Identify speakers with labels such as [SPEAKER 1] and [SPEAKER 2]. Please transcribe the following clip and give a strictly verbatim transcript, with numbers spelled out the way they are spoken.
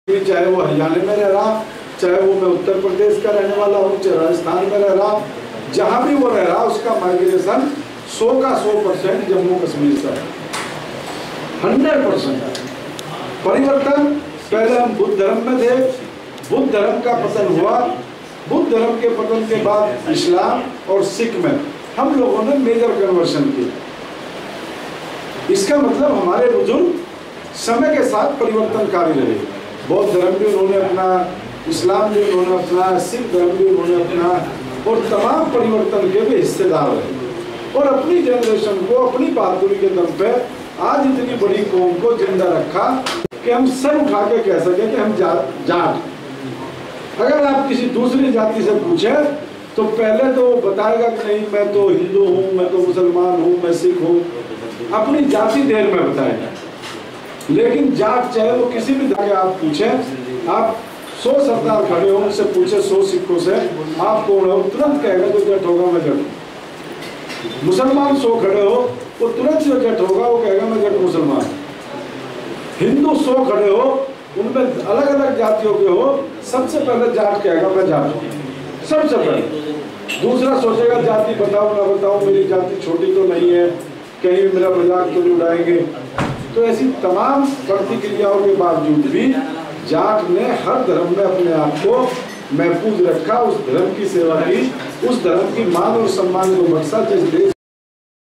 [SPEAKER 1] चाहे वो हरियाणा में रह रहा, चाहे वो मैं उत्तर प्रदेश का रहने वाला हूँ, चाहे राजस्थान में रह रहा, जहाँ भी वो रह रहा उसका माइग्रेशन सौ का सौ परसेंट जम्मू कश्मीर से है, हंड्रेड परसेंट परिवर्तन। पहले हम बुद्ध धर्म में थे, बुद्ध धर्म का पतन हुआ, बुद्ध धर्म के पतन के बाद इस्लाम और सिख में हम लोगों ने मेजर कन्वर्शन किया। इसका मतलब हमारे बुजुर्ग समय के साथ परिवर्तनकारी रहे। बौद्ध धर्म भी उन्होंने अपना, इस्लाम भी उन्होंने अपना, सिख धर्म भी उन्होंने अपना, और तमाम परिवर्तन के भी हिस्सेदार रहे और अपनी जनरेशन को अपनी बहादुरी के दम पे आज इतनी बड़ी कौम को जिंदा रखा कि हम सर उठा के कह सके कि हम जाट जा, अगर आप किसी दूसरी जाति से पूछें तो पहले तो वो बताएगा कि नहीं मैं तो हिंदू हूँ, मैं तो मुसलमान हूँ, मैं सिख हूँ, अपनी जाति देर में बताएगा। लेकिन जाट चाहे वो किसी भी जगह आप पूछें, आप सौ सरदार खड़े हो उनसे पूछे सौ सिखों से आप कौन हो, तुरंत कहेगा जो जट होगा मैं जट। मुसलमान सौ खड़े हो वो तुरंत जो जट होगा वो कहेगा मैं जट मुसलमान। हिंदू सौ खड़े हो उनमें अलग अलग जातियों के हो, सबसे पहले जाट कहेगा मैं जाट हूँ, सबसे पहले। दूसरा सोचेगा जाति बताओ ना बताओ, मेरी जाति छोटी तो नहीं है, कहीं मेरा मजाक तो नहीं उड़ाएंगे। तो ऐसी तमाम प्रतिक्रियाओं के बावजूद भी जाट ने हर धर्म में अपने आप को महफूज रखा, उस धर्म की सेवा की, उस धर्म की मान और सम्मान को बख्शा जिस देश